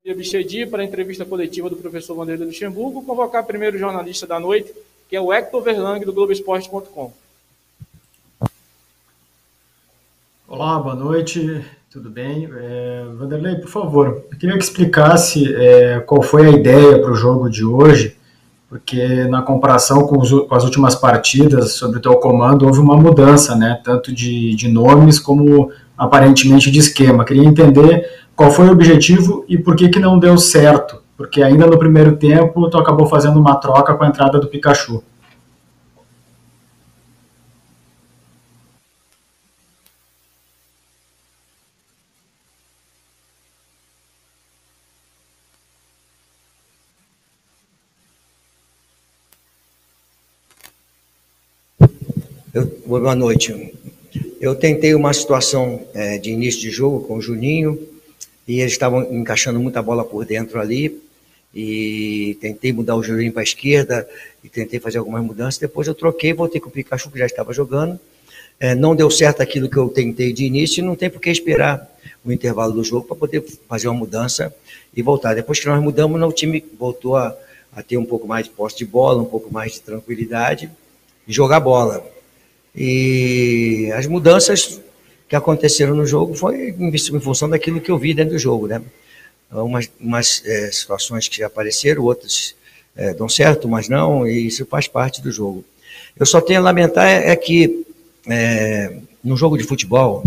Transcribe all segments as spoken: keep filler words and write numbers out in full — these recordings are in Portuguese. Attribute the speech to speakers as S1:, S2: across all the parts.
S1: Bichedi para a entrevista coletiva do professor Vanderlei Luxemburgo, convocar primeiro o jornalista da noite, que é o Hector Verlang, do Globo Esporte ponto com.
S2: Olá, boa noite, tudo bem? É, Vanderlei, por favor, eu queria que explicasse é, qual foi a ideia para o jogo de hoje, porque na comparação com, os, com as últimas partidas sobre o teu comando, houve uma mudança, né, tanto de, de nomes como aparentemente de esquema. Queria entender qual foi o objetivo e por que que não deu certo, porque ainda no primeiro tempo tu acabou fazendo uma troca com a entrada do Pikachu.
S3: Eu, boa noite. Eu tentei uma situação é, de início de jogo com o Juninho, e eles estavam encaixando muita bola por dentro ali, e tentei mudar o Juninho para a esquerda, e tentei fazer algumas mudanças. Depois eu troquei, voltei com o Pikachu, que já estava jogando. É, não deu certo aquilo que eu tentei de início, e não tem por que esperar o intervalo do jogo para poder fazer uma mudança e voltar. Depois que nós mudamos, o time voltou a, a ter um pouco mais de posse de bola, um pouco mais de tranquilidade, e jogar bola. E as mudanças que aconteceram no jogo foi em, em função daquilo que eu vi dentro do jogo, né? Umas, umas é, situações que apareceram, outras é, dão certo, mas não, e isso faz parte do jogo. Eu só tenho a lamentar é, é que é, no jogo de futebol,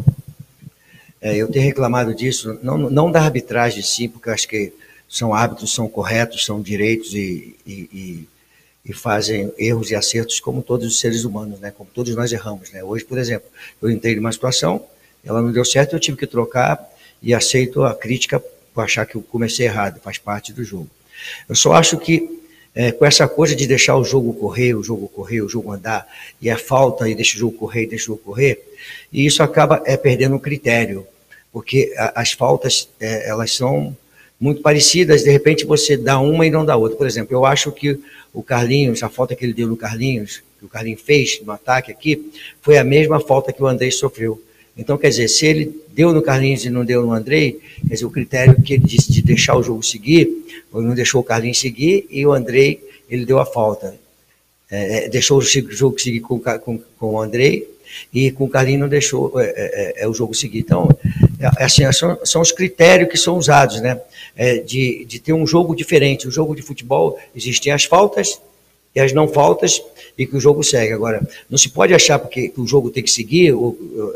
S3: é, eu tenho reclamado disso, não, não da arbitragem sim, porque eu acho que são árbitros, são corretos, são direitos e, e, e e fazem erros e acertos como todos os seres humanos, né? Como todos nós erramos, né? Hoje, por exemplo, eu entrei numa situação, ela não deu certo, eu tive que trocar e aceito a crítica por achar que eu comecei errado, faz parte do jogo. Eu só acho que é, com essa coisa de deixar o jogo correr, o jogo correr, o jogo andar, e a falta, e deixa o jogo correr, e deixa o jogo correr, e isso acaba é, perdendo o critério, porque a, as faltas, é, elas são muito parecidas, de repente você dá uma e não dá outra. Por exemplo, eu acho que o Carlinhos, a falta que ele deu no Carlinhos, que o Carlinhos fez no ataque aqui, foi a mesma falta que o Andrei sofreu. Então, quer dizer, se ele deu no Carlinhos e não deu no Andrei, quer dizer, o critério que ele disse de deixar o jogo seguir, ele não deixou o Carlinhos seguir, e o Andrei, ele deu a falta. É, deixou o jogo seguir com, com, com o Andrei, e com o Carlinhos não deixou é, é, é, o jogo seguir. Então, é, assim, são, são os critérios que são usados, né? É, de, de ter um jogo diferente. O jogo de futebol, existem as faltas e as não faltas, e que o jogo segue. Agora, não se pode achar porque que o jogo tem que seguir, ou,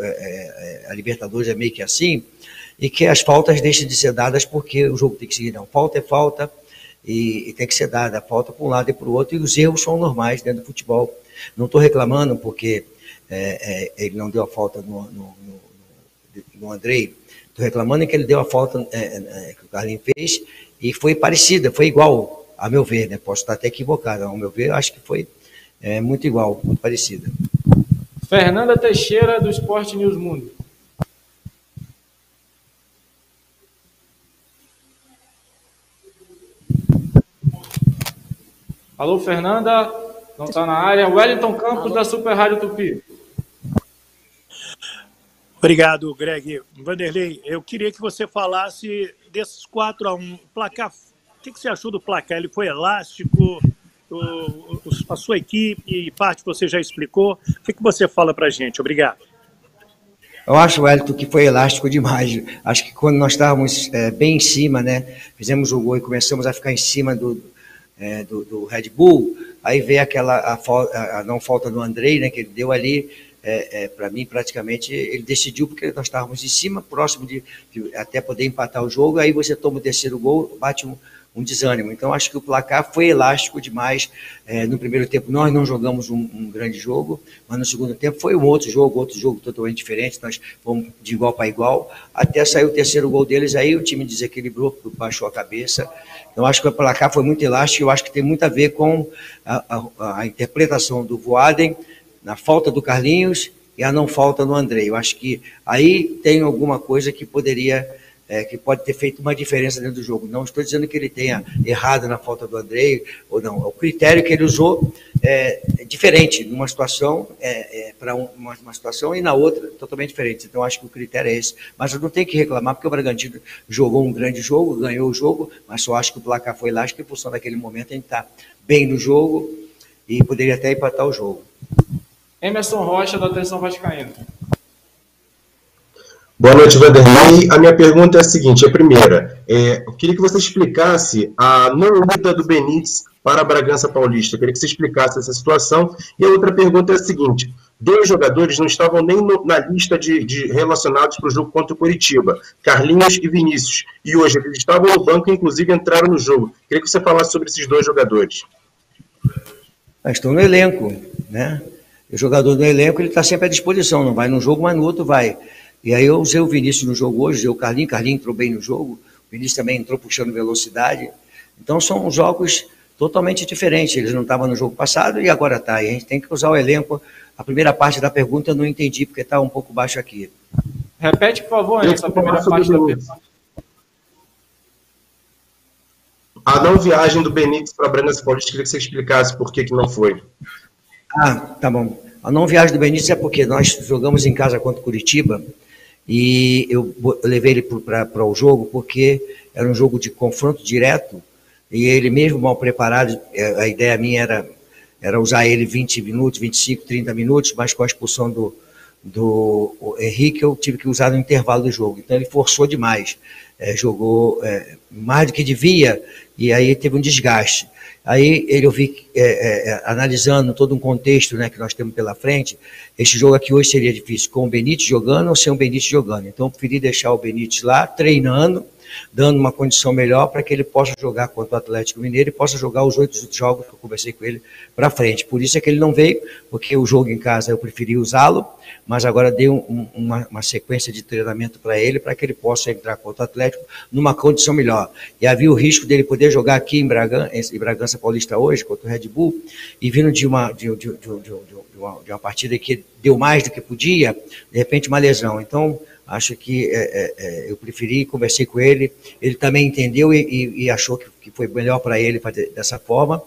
S3: é, é, a Libertadores é meio que assim, e que as faltas deixem de ser dadas porque o jogo tem que seguir. Não, falta é falta, e, e tem que ser dada a falta para um lado e para o outro, e os erros são normais dentro do futebol. Não estou reclamando porque É, é, ele não deu a falta no, no, no, no Andrei. Estou reclamando que ele deu a falta é, é, que o Carlinhos fez, e foi parecida, foi igual, a meu ver, né? Posso estar até equivocado, ao meu ver, eu acho que foi é, muito igual, muito parecida.
S1: Fernanda Teixeira, do Esporte News Mundo. Alô, Fernanda, não está na área. Wellington Campos, Alô. Da Super Rádio Tupi.
S4: Obrigado, Greg. Vanderlei, eu queria que você falasse desses quatro a um placar. O que você achou do placar? Ele foi elástico? O, o, a sua equipe e parte você já explicou. O que você fala para a gente? Obrigado.
S3: Eu acho, Wellington, que foi elástico demais. Acho que quando nós estávamos é, bem em cima, né, fizemos o gol e começamos a ficar em cima do, é, do, do Red Bull, aí veio aquela a, a, a não falta do Andrei, né, que ele deu ali. É, é, para mim, praticamente, ele decidiu porque nós estávamos em cima, próximo de, de até poder empatar o jogo, aí você toma o terceiro gol, bate um, um desânimo. Então, acho que o placar foi elástico demais. É, no primeiro tempo, nós não jogamos um, um grande jogo, mas no segundo tempo foi um outro jogo, outro jogo totalmente diferente, nós fomos de igual para igual, até sair o terceiro gol deles, aí o time desequilibrou, baixou a cabeça. Então, acho que o placar foi muito elástico, eu acho que tem muito a ver com a, a, a interpretação do Voaden, na falta do Carlinhos e a não falta no Andrei. Eu acho que aí tem alguma coisa que poderia, é, que pode ter feito uma diferença dentro do jogo. Não estou dizendo que ele tenha errado na falta do Andrei, ou não. O critério que ele usou é, é diferente numa situação é, é, para um, uma, uma situação e na outra totalmente diferente. Então, acho que o critério é esse. Mas eu não tenho que reclamar, porque o Bragantino jogou um grande jogo, ganhou o jogo, mas só acho que o placar foi elástico, em função daquele momento a gente está bem no jogo e poderia até empatar o jogo.
S1: Emerson Rocha, da Atenção Vascaína.
S5: Boa noite, Vanderlei. A minha pergunta é a seguinte, a primeira, é, eu queria que você explicasse a não ida do Benítez para a Bragança Paulista. Eu queria que você explicasse essa situação. E a outra pergunta é a seguinte, dois jogadores não estavam nem no, na lista de, de relacionados para o jogo contra o Coritiba, Carlinhos e Vinícius. E hoje eles estavam no banco e inclusive entraram no jogo. Eu queria que você falasse sobre esses dois jogadores.
S3: Estão no elenco, né? O jogador do elenco, ele está sempre à disposição, não vai num jogo, mas no outro vai. E aí eu usei o Vinícius no jogo hoje, usei o Carlinhos, Carlinhos entrou bem no jogo, o Vinícius também entrou puxando velocidade. Então são jogos totalmente diferentes, eles não estavam no jogo passado e agora está. E a gente tem que usar o elenco. A primeira parte da pergunta eu não entendi, porque está um pouco baixo aqui.
S1: Repete, por favor, essa primeira parte da pergunta.
S5: A não viagem do Benítez para a Bragança Paulista, queria que você explicasse por que, que não foi.
S3: Ah, tá bom. A não viagem do Benítez é porque nós jogamos em casa contra o Curitiba e eu levei ele para o jogo porque era um jogo de confronto direto e ele mesmo mal preparado, a ideia minha era, era usar ele vinte minutos, vinte e cinco, trinta minutos, mas com a expulsão do, do Henrique eu tive que usar no intervalo do jogo. Então ele forçou demais, é, jogou é, mais do que devia e aí teve um desgaste. Aí ele, eu vi, é, é, analisando todo um contexto, né, que nós temos pela frente, esse jogo aqui hoje seria difícil, com o Benítez jogando ou sem o Benítez jogando. Então eu preferi deixar o Benítez lá, treinando, dando uma condição melhor para que ele possa jogar contra o Atlético Mineiro e possa jogar os oito jogos que eu conversei com ele para frente. Por isso é que ele não veio, porque o jogo em casa eu preferi usá-lo, mas agora dei um, uma, uma sequência de treinamento para ele, para que ele possa entrar contra o Atlético numa condição melhor. E havia o risco dele poder jogar aqui em Bragança, em Bragança Paulista hoje, contra o Red Bull, e vindo de uma, de, de, de, de, de, uma, de uma partida que deu mais do que podia, de repente uma lesão. Então, acho que é, é, eu preferi, conversei com ele, ele também entendeu e, e, e achou que, que foi melhor para ele fazer dessa forma,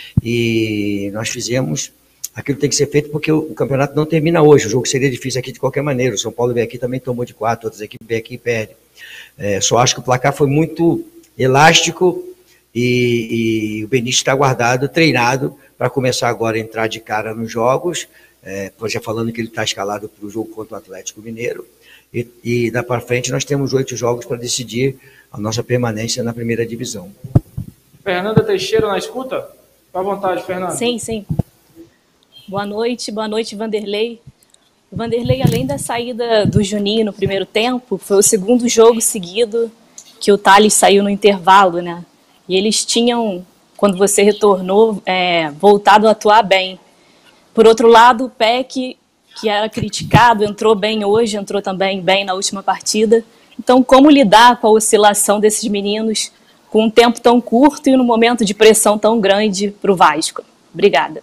S3: e nós fizemos aquilo que tem que ser feito porque o, o campeonato não termina hoje, o jogo seria difícil aqui de qualquer maneira, o São Paulo veio aqui também tomou de quatro, outras equipes vêm aqui e perdem. É, só acho que o placar foi muito elástico e, e o Benítez está guardado, treinado, para começar agora a entrar de cara nos jogos, é, já falando que ele está escalado para o jogo contra o Atlético Mineiro, e, e da para frente nós temos oito jogos para decidir a nossa permanência na primeira divisão.
S1: Fernanda Teixeira na escuta? Fica à vontade, Fernanda.
S6: Sim, sim. Boa noite, boa noite, Vanderlei. Vanderlei, além da saída do Juninho no primeiro tempo, foi o segundo jogo seguido que o Thales saiu no intervalo, né? E eles tinham, quando você retornou, é, voltado a atuar bem. Por outro lado, o Peck, que era criticado, entrou bem hoje, entrou também bem na última partida. Então, como lidar com a oscilação desses meninos com um tempo tão curto e num momento de pressão tão grande para o Vasco? Obrigada.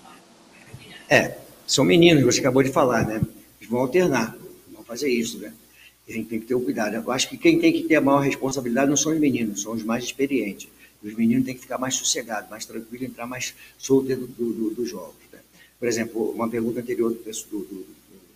S3: É, são meninos, você acabou de falar, né? Eles vão alternar, vão fazer isso, né? E a gente tem que ter o cuidado. Eu acho que quem tem que ter a maior responsabilidade não são os meninos, são os mais experientes. Os meninos têm que ficar mais sossegados, mais tranquilos, entrar mais solto dentro dos do, do jogos, né? Por exemplo, uma pergunta anterior do, do, do, do,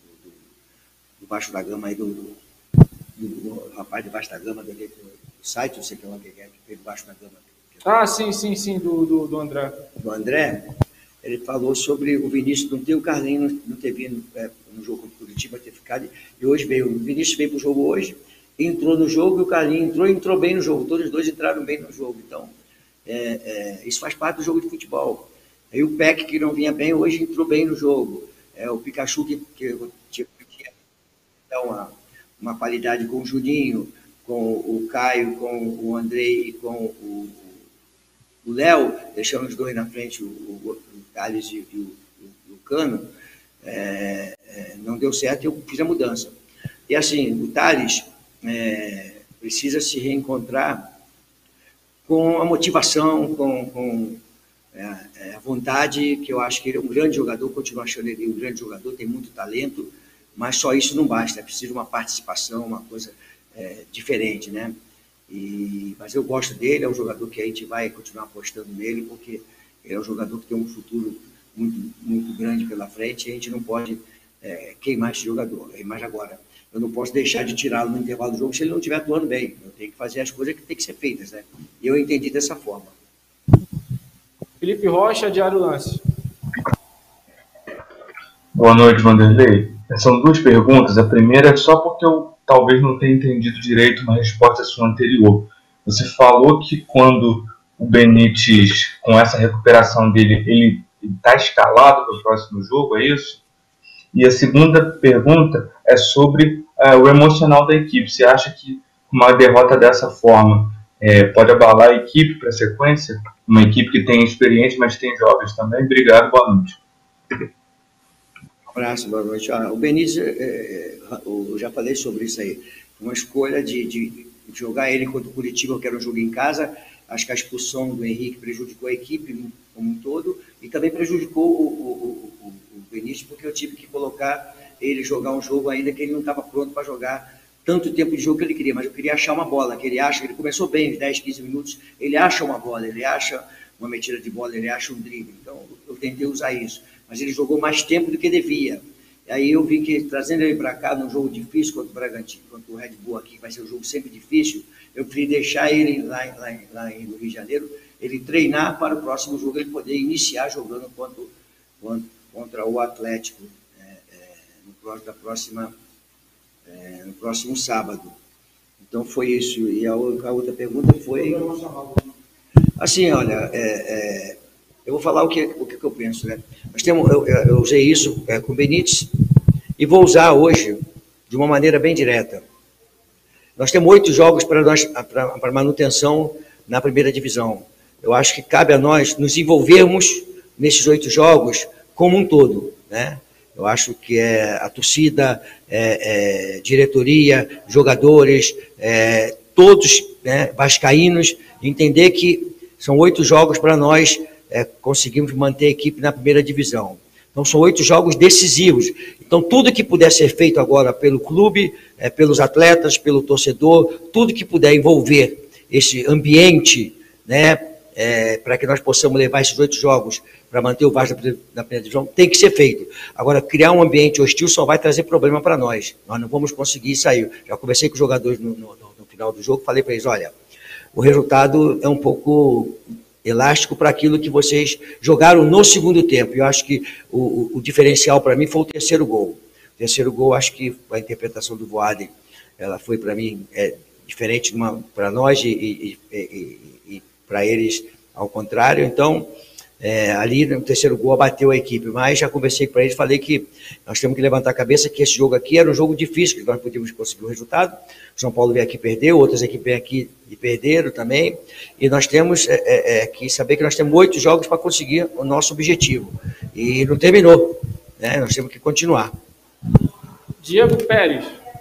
S3: do Baixo da Gama, aí do, do, do, do rapaz de Baixo da Gama, do, do site, não sei o que é, que fez Baixo da Gama.
S1: Ah, sim, sim, sim, do, do, do André.
S3: Do André, ele falou sobre o Vinícius não ter o Carlinhos, não ter vindo é, no jogo contra o Curitiba, ter ficado, e hoje veio, o Vinícius veio para o jogo hoje, entrou no jogo, e o Carlinhos entrou e entrou bem no jogo, todos os dois entraram bem no jogo, então, é, é, isso faz parte do jogo de futebol. Aí o Peck, que não vinha bem, hoje entrou bem no jogo, é, o Pikachu, que, que tinha, tinha então, uma, uma qualidade com o Juninho, com o Caio, com o Andrei e com o o Léo, deixando os dois na frente, o, o, o Thales e, e, o, e o Cano, é, é, não deu certo e eu fiz a mudança. E assim, o Thales é, precisa se reencontrar com a motivação, com, com é, a vontade, que eu acho que ele é um grande jogador, continuo achando ele um grande jogador, tem muito talento, mas só isso não basta, é preciso uma participação, uma coisa é, diferente, né? E, mas eu gosto dele, é um jogador que a gente vai continuar apostando nele, porque ele é um jogador que tem um futuro muito, muito grande pela frente e a gente não pode é, queimar esse jogador. Mas agora, eu não posso deixar de tirá-lo no intervalo do jogo se ele não estiver atuando bem. Eu tenho que fazer as coisas que tem que ser feitas, né? E eu entendi dessa forma.
S1: Felipe Rocha, Diário Lance.
S7: Boa noite, Vanderlei. São duas perguntas. A primeira é só porque eu talvez não tenha entendido direito uma resposta à sua anterior. Você falou que quando o Benítez, com essa recuperação dele, ele está escalado para o próximo jogo, é isso? E a segunda pergunta é sobre uh, o emocional da equipe. Você acha que uma derrota dessa forma é, pode abalar a equipe para a sequência? Uma equipe que tem experiência, mas tem jovens também. Obrigado, boa noite.
S3: Um abraço, boa noite. Ah, o Benítez, é, é, eu já falei sobre isso aí. Uma escolha de, de jogar ele contra o Curitiba, que era um jogo em casa. Acho que a expulsão do Henrique prejudicou a equipe como um todo e também prejudicou o, o, o, o Benítez, porque eu tive que colocar ele jogar um jogo ainda que ele não estava pronto para jogar tanto tempo de jogo que ele queria, mas eu queria achar uma bola, que ele acha, ele começou bem, uns dez, quinze minutos, ele acha uma bola, ele acha uma metida de bola, ele acha um drible, então eu tentei usar isso, mas ele jogou mais tempo do que devia. Aí eu vi que, trazendo ele para cá, num jogo difícil contra o Bragantino, contra o Red Bull aqui, que vai ser um jogo sempre difícil, eu preferi deixar ele lá, lá, lá no Rio de Janeiro, ele treinar para o próximo jogo, ele poder iniciar jogando contra, contra, contra o Atlético é, é, no, da próxima, é, no próximo sábado. Então foi isso. E a, a outra pergunta foi... Assim, olha, é, é, eu vou falar o que, o que eu penso, né? Nós temos, eu, eu usei isso é, com o Benítez e vou usar hoje de uma maneira bem direta. Nós temos oito jogos para nós para manutenção na primeira divisão. Eu acho que cabe a nós nos envolvermos nesses oito jogos como um todo, né? Eu acho que é a torcida, é, é, diretoria, jogadores, é, todos, né, vascaínos, entender que são oito jogos para nós é, conseguirmos manter a equipe na primeira divisão. Então, são oito jogos decisivos. Então, tudo que puder ser feito agora pelo clube, é, pelos atletas, pelo torcedor, tudo que puder envolver esse ambiente, né, é, para que nós possamos levar esses oito jogos para manter o Vasco na primeira divisão, tem que ser feito. Agora, criar um ambiente hostil só vai trazer problema para nós. Nós não vamos conseguir sair. Já conversei com os jogadores no, no, no final do jogo, falei para eles, olha, o resultado é um pouco elástico para aquilo que vocês jogaram no segundo tempo. Eu acho que o, o, o diferencial para mim foi o terceiro gol. O terceiro gol, acho que a interpretação do Voaden, ela foi para mim é, diferente para nós e, e, e, e, e para eles ao contrário. Então, é, ali no terceiro gol abateu a equipe, mas já conversei com eles, falei que nós temos que levantar a cabeça que esse jogo aqui era um jogo difícil, que nós podíamos conseguir o resultado. O São Paulo veio aqui e perdeu, outras equipes vêm aqui e perderam também, e nós temos é, é, que saber que nós temos oito jogos para conseguir o nosso objetivo, e não terminou, né? Nós temos que continuar.
S1: Diego Pérez.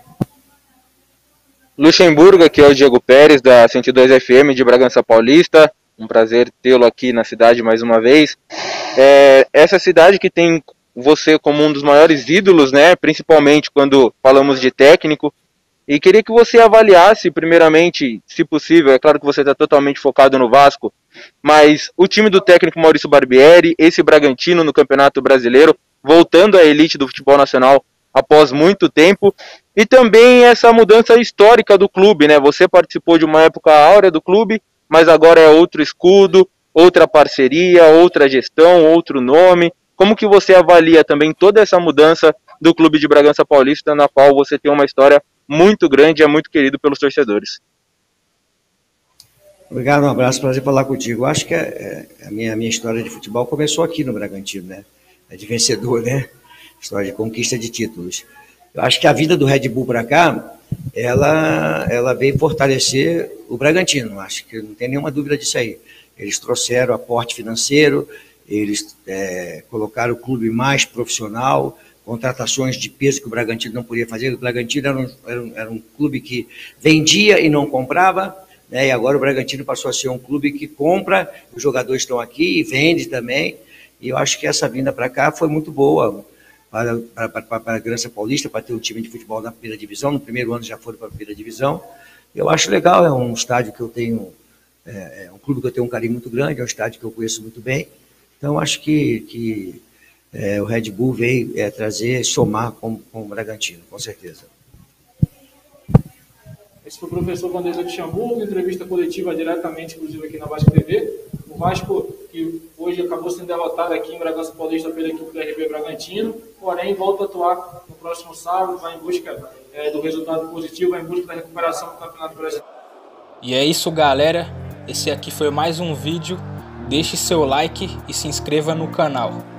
S8: Luxemburgo, aqui é o Diego Pérez, da cento e dois F M de Bragança Paulista. Um prazer tê-lo aqui na cidade mais uma vez. É, essa cidade que tem você como um dos maiores ídolos, né? Principalmente quando falamos de técnico. E queria que você avaliasse, primeiramente, se possível, é claro que você está totalmente focado no Vasco, mas o time do técnico Maurício Barbieri, esse Bragantino no Campeonato Brasileiro, voltando à elite do futebol nacional após muito tempo, e também essa mudança histórica do clube, né? Você participou de uma época áurea do clube, mas agora é outro escudo, outra parceria, outra gestão, outro nome. Como que você avalia também toda essa mudança do clube de Bragança Paulista, na qual você tem uma história muito grande e é muito querido pelos torcedores?
S3: Obrigado, um abraço, prazer falar contigo. Eu acho que a, a, minha, a minha história de futebol começou aqui no Bragantino, né? É de vencedor, né? História de conquista de títulos. Eu acho que a vida do Red Bull para cá, ela, ela veio fortalecer o Bragantino. Acho que não tem nenhuma dúvida disso aí. Eles trouxeram aporte financeiro, eles é, colocaram o clube mais profissional, contratações de peso que o Bragantino não podia fazer. O Bragantino era um, era um, era um clube que vendia e não comprava, né? E agora o Bragantino passou a ser um clube que compra, os jogadores estão aqui e vende também. E eu acho que essa vinda para cá foi muito boa para, para, para, para a Bragança Paulista, para ter um time de futebol na primeira divisão. No primeiro ano já foram para a primeira divisão. Eu acho legal, é um estádio que eu tenho, é, é um clube que eu tenho um carinho muito grande, é um estádio que eu conheço muito bem. Então, acho que, que é, o Red Bull veio é, trazer, somar com, com o Bragantino, com certeza.
S1: Esse foi o professor Vanderlei Luxemburgo, entrevista coletiva diretamente, inclusive, aqui na Vasco T V. O Vasco, que hoje acabou sendo derrotado aqui em Bragança Paulista pela equipe do R B Bragantino, porém volta a atuar no próximo sábado, vai em busca é, do resultado positivo, vai em busca da recuperação do Campeonato Brasileiro.
S9: E é isso, galera. Esse aqui foi mais um vídeo. Deixe seu like e se inscreva no canal.